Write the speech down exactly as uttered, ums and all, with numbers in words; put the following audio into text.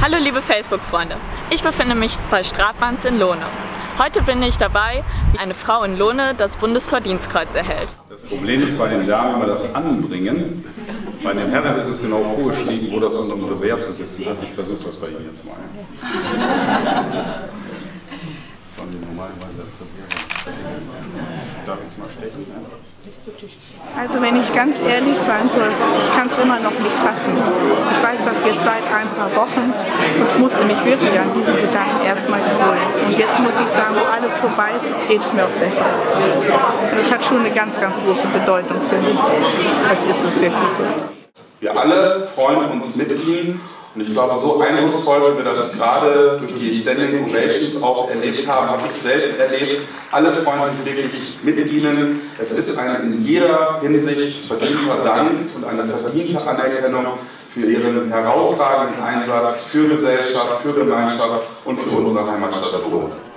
Hallo liebe Facebook-Freunde, ich befinde mich bei Stratmanns in Lohne. Heute bin ich dabei, wie eine Frau in Lohne das Bundesverdienstkreuz erhält. Das Problem ist bei den Damen immer das Anbringen. Bei den Herren ist es genau vorgeschrieben, wo das unter dem Revers zu sitzen hat. Ich versuche das bei Ihnen jetzt mal. Sollen die normalerweise das Revers? Darf ich es mal stechen? Also wenn ich ganz ehrlich sein soll, ich kann es immer noch nicht fassen. Ich weiß das jetzt seit ein paar Wochen und musste mich wirklich an diesen Gedanken erstmal gewöhnen. Und jetzt muss ich sagen, wo alles vorbei ist, geht es mir auch besser. Und das hat schon eine ganz, ganz große Bedeutung für mich. Das ist es wirklich so. Wir alle freuen uns mit Ihnen. Und ich glaube, so eindrucksvoll, wie wir das gerade durch die Standing Ovations auch erlebt haben, habe ich selten erlebt. Alle freuen sich wirklich mit Ihnen. Es ist ein in jeder Hinsicht verdienter Dank und eine verdiente Anerkennung für Ihren herausragenden Einsatz für Gesellschaft, für Gemeinschaft und für unsere Heimatstadt Lohne.